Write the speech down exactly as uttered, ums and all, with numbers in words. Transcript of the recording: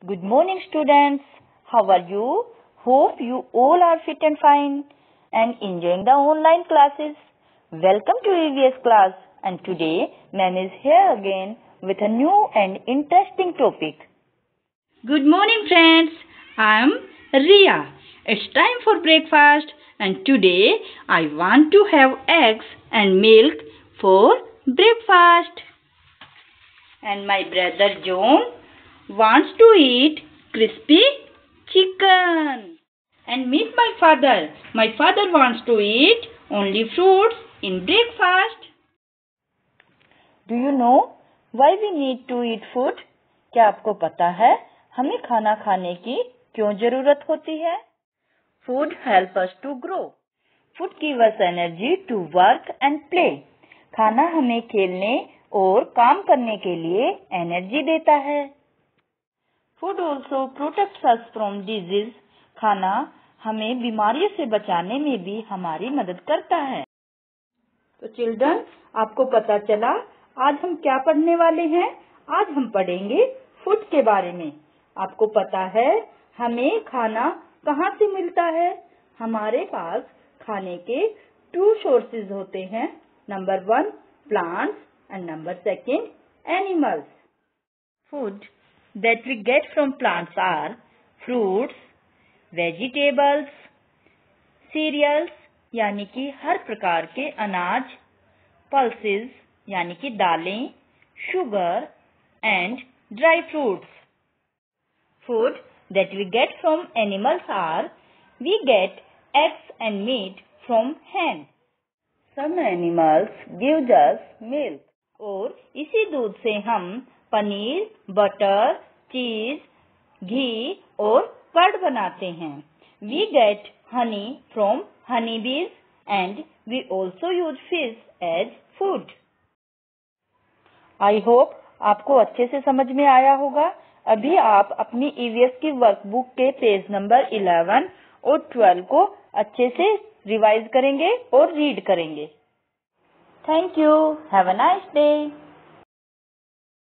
Good morning, students. How are you? Hope you all are fit and fine and enjoying the online classes. Welcome to E V S class, and today Ma'am is here again with a new and interesting topic. Good morning, friends. I am Ria. It's time for breakfast, and today I want to have eggs and milk for breakfast. And my brother John wants to eat crispy chicken. And meet my father. My father wants to eat only fruits in breakfast. Do you know why we need to eat food? क्या आपको पता है हमें खाना खाने की क्यों जरूरत होती है? Food help us to grow. Food give us energy to work and play. खाना हमें खेलने और काम करने के लिए एनर्जी देता है. Food also protects us from disease. खाना हमें बीमारियों से बचाने में भी हमारी मदद करता है. तो चिल्ड्रन, आपको पता चला आज हम क्या पढ़ने वाले हैं? आज हम पढ़ेंगे फूड के बारे में. आपको पता है हमें खाना कहाँ से मिलता है? हमारे पास खाने के टू सोर्सेज होते हैं. Number one plants and number second animals. Food that we get from plants are fruits, vegetables, cereals यानी कि हर प्रकार के अनाज, pulses यानी कि दालें, sugar and dry fruits. Food that we get from animals are we get eggs and meat from hen. Some animals give us milk. और इसी दूध से हम पनीर, बटर, चीज, घी और कर्ड बनाते हैं. We get honey from honey bees and we also use fish as food. I hope आपको अच्छे से समझ में आया होगा. अभी आप अपनी E V S की वर्कबुक के पेज नंबर इलेवन और ट्वेल्व को अच्छे से रिवाइज करेंगे और रीड करेंगे. Thank you. Have a nice day.